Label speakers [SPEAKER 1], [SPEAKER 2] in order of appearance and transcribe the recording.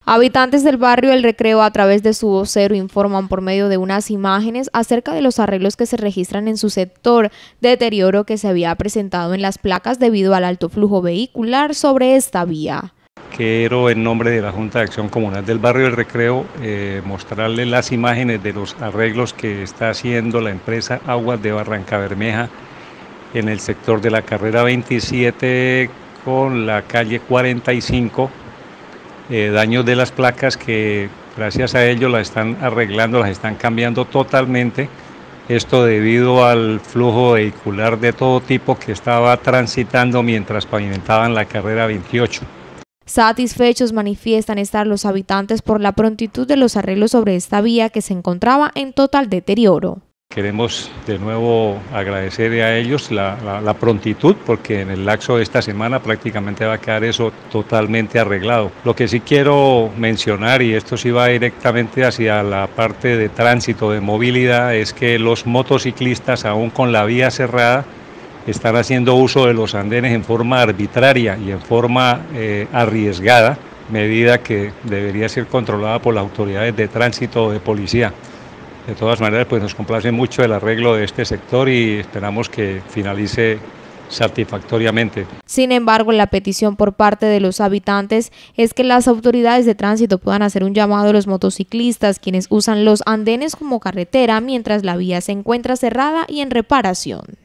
[SPEAKER 1] Habitantes del barrio El Recreo, a través de su vocero, informan por medio de unas imágenes acerca de los arreglos que se registran en su sector, deterioro que se había presentado en las placas debido al alto flujo vehicular sobre esta vía.
[SPEAKER 2] Quiero, en nombre de la Junta de Acción Comunal del barrio El Recreo, mostrarles las imágenes de los arreglos que está haciendo la empresa Aguas de Barrancabermeja en el sector de la carrera 27 con la calle 45. Daños de las placas que gracias a ello las están arreglando, las están cambiando totalmente. Esto debido al flujo vehicular de todo tipo que estaba transitando mientras pavimentaban la carrera 28.
[SPEAKER 1] Satisfechos manifiestan estar los habitantes por la prontitud de los arreglos sobre esta vía que se encontraba en total deterioro.
[SPEAKER 2] Queremos de nuevo agradecer a ellos la prontitud, porque en el lapso de esta semana prácticamente va a quedar eso totalmente arreglado. Lo que sí quiero mencionar, y esto sí va directamente hacia la parte de tránsito, de movilidad, es que los motociclistas, aún con la vía cerrada, están haciendo uso de los andenes en forma arbitraria y en forma arriesgada, medida que debería ser controlada por las autoridades de tránsito o de policía. De todas maneras, pues nos complace mucho el arreglo de este sector y esperamos que finalice satisfactoriamente.
[SPEAKER 1] Sin embargo, la petición por parte de los habitantes es que las autoridades de tránsito puedan hacer un llamado a los motociclistas, quienes usan los andenes como carretera mientras la vía se encuentra cerrada y en reparación.